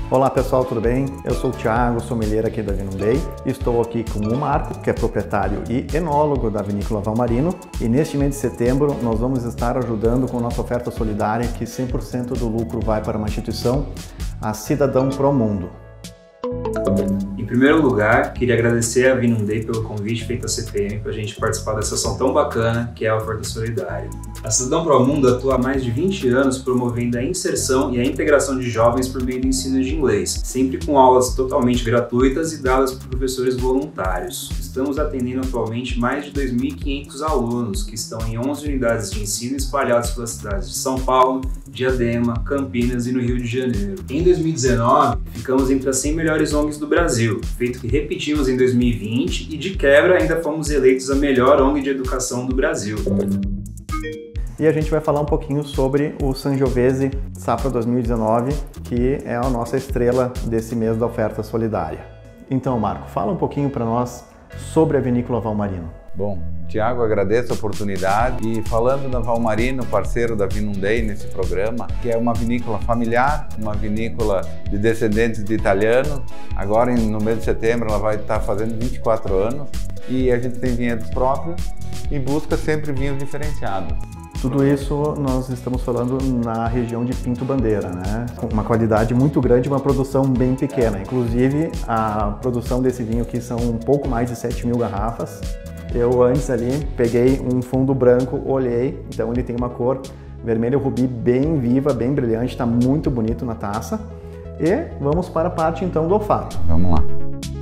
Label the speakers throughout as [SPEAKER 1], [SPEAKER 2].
[SPEAKER 1] Olá pessoal, tudo bem? Eu sou o Thiago, sommelier aqui da Vinum Day. Estou aqui com o Marco, que é proprietário e enólogo da vinícola Valmarino. E neste mês de setembro nós vamos estar ajudando com nossa oferta solidária que 100% do lucro vai para uma instituição, a Cidadão Pro Mundo.
[SPEAKER 2] Em primeiro lugar, queria agradecer a Vinum Day pelo convite feito à CPM para a gente participar dessa ação tão bacana que é a oferta solidária. A Cidadão Pro Mundo atua há mais de 20 anos promovendo a inserção e a integração de jovens por meio do ensino de inglês, sempre com aulas totalmente gratuitas e dadas por professores voluntários. Estamos atendendo atualmente mais de 2.500 alunos que estão em 11 unidades de ensino espalhados pelas cidades de São Paulo, Diadema, Campinas e no Rio de Janeiro. Em 2019, ficamos entre as 100 melhores ONGs do Brasil, feito que repetimos em 2020 e de quebra ainda fomos eleitos a melhor ONG de educação do Brasil.
[SPEAKER 1] E a gente vai falar um pouquinho sobre o Sangiovese Safra 2019, que é a nossa estrela desse mês da oferta solidária. Então, Marco, fala um pouquinho para nós sobre a vinícola Valmarino.
[SPEAKER 3] Bom, Thiago, agradeço a oportunidade e falando da Valmarino, parceiro da Vinum Day nesse programa, que é uma vinícola familiar, uma vinícola de descendentes de italianos. Agora no mês de setembro ela vai estar fazendo 24 anos e a gente tem vinhedos próprios e busca sempre vinhos diferenciados.
[SPEAKER 1] Tudo isso nós estamos falando na região de Pinto Bandeira, né? Uma qualidade muito grande, uma produção bem pequena. Inclusive, a produção desse vinho aqui são um pouco mais de 7.000 garrafas. Eu antes ali peguei um fundo branco, olhei, então ele tem uma cor vermelho rubi bem viva, bem brilhante, está muito bonito na taça. E vamos para a parte então do olfato.
[SPEAKER 3] Vamos lá.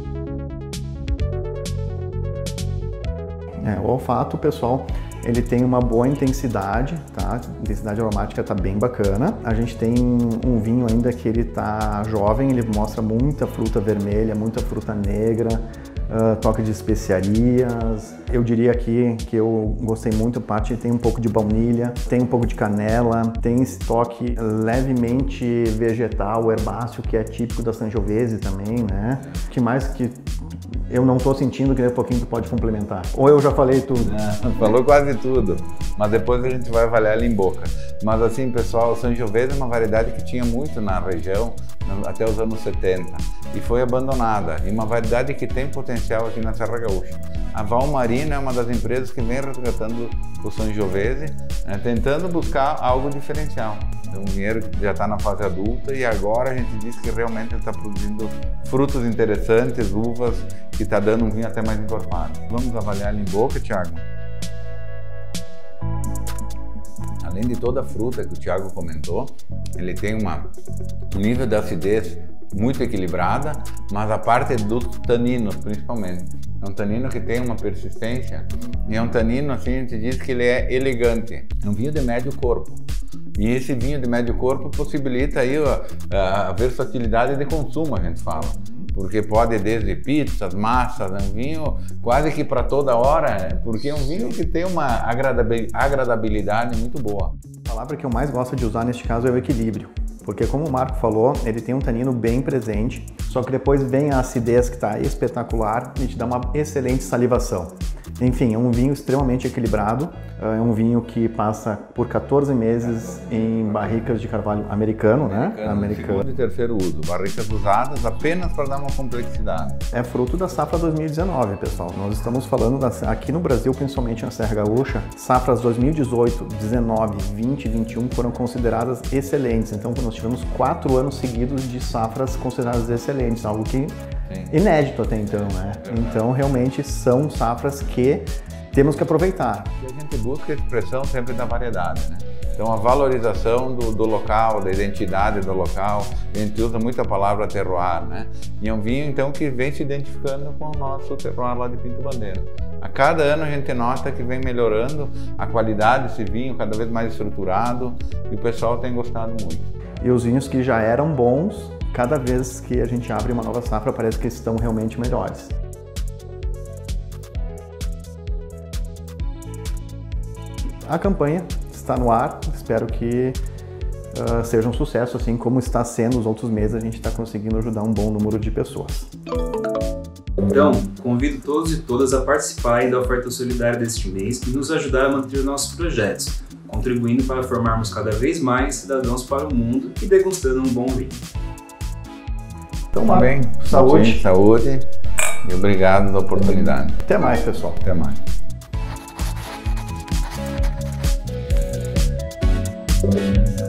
[SPEAKER 1] O olfato, pessoal, ele tem uma boa intensidade, tá? A intensidade aromática tá bem bacana. A gente tem um vinho ainda que ele tá jovem, ele mostra muita fruta vermelha, muita fruta negra, toque de especiarias. Eu diria aqui que eu gostei muito, parte tem um pouco de baunilha, tem um pouco de canela, tem esse toque levemente vegetal, herbáceo, que é típico da Sangiovese também, né? O que mais que eu não estou sentindo, que daqui a pouquinho tu pode complementar? Ou eu já falei tudo?
[SPEAKER 3] Falou quase tudo, mas depois a gente vai avaliar ela em boca. Mas assim, pessoal, o Sangiovese é uma variedade que tinha muito na região até os anos 70 e foi abandonada. E uma variedade que tem potencial aqui na Serra Gaúcha. A Valmarino é uma das empresas que vem resgatando o Sangiovese, né, tentando buscar algo diferencial. Um vinheiro que já está na fase adulta e agora a gente diz que realmente ele está produzindo frutos interessantes, uvas, que está dando um vinho até mais encorpado. Vamos avaliar ele em boca, Thiago? Além de toda a fruta que o Thiago comentou, ele tem um nível de acidez muito equilibrada, mas a parte dos taninos, principalmente. É um tanino que tem uma persistência e é um tanino, assim, a gente diz que ele é elegante. É um vinho de médio corpo. E esse vinho de médio corpo possibilita aí a versatilidade de consumo, a gente fala. Porque pode desde pizzas, massas, é um vinho quase que para toda hora, porque é um vinho que tem uma agradabilidade muito boa.
[SPEAKER 1] A palavra que eu mais gosto de usar neste caso é o equilíbrio. Porque como o Marco falou, ele tem um tanino bem presente, só que depois vem a acidez que está espetacular e te dá uma excelente salivação. Enfim, é um vinho extremamente equilibrado, é um vinho que passa por 14 meses em barricas de carvalho americano, né?
[SPEAKER 3] Segundo e terceiro uso, barricas usadas apenas para dar uma complexidade.
[SPEAKER 1] É fruto da safra 2019, pessoal. Nós estamos falando aqui no Brasil, principalmente na Serra Gaúcha, safras 2018, 19, 20 e 21 foram consideradas excelentes. Então, nós tivemos 4 anos seguidos de safras consideradas excelentes, algo que inédito até então, né? Então, realmente são safras que temos que aproveitar.
[SPEAKER 3] E a gente busca a expressão sempre da variedade, né? Então, a valorização do local, da identidade do local, a gente usa muito a palavra terroir, né? E é um vinho, então, que vem se identificando com o nosso terroir lá de Pinto Bandeira. A cada ano a gente nota que vem melhorando a qualidade desse vinho, cada vez mais estruturado, e o pessoal tem gostado muito.
[SPEAKER 1] E os vinhos que já eram bons, cada vez que a gente abre uma nova safra, parece que estão realmente melhores. A campanha está no ar, espero que seja um sucesso, assim como está sendo os outros meses, a gente está conseguindo ajudar um bom número de pessoas.
[SPEAKER 2] Então, convido todos e todas a participarem da oferta solidária deste mês e nos ajudar a manter nossos projetos, contribuindo para formarmos cada vez mais cidadãos para o mundo e degustando um bom vinho.
[SPEAKER 1] Então,
[SPEAKER 3] bem.
[SPEAKER 1] Saúde.
[SPEAKER 3] Saúde e obrigado pela oportunidade.
[SPEAKER 1] Até mais, pessoal.
[SPEAKER 3] Até mais.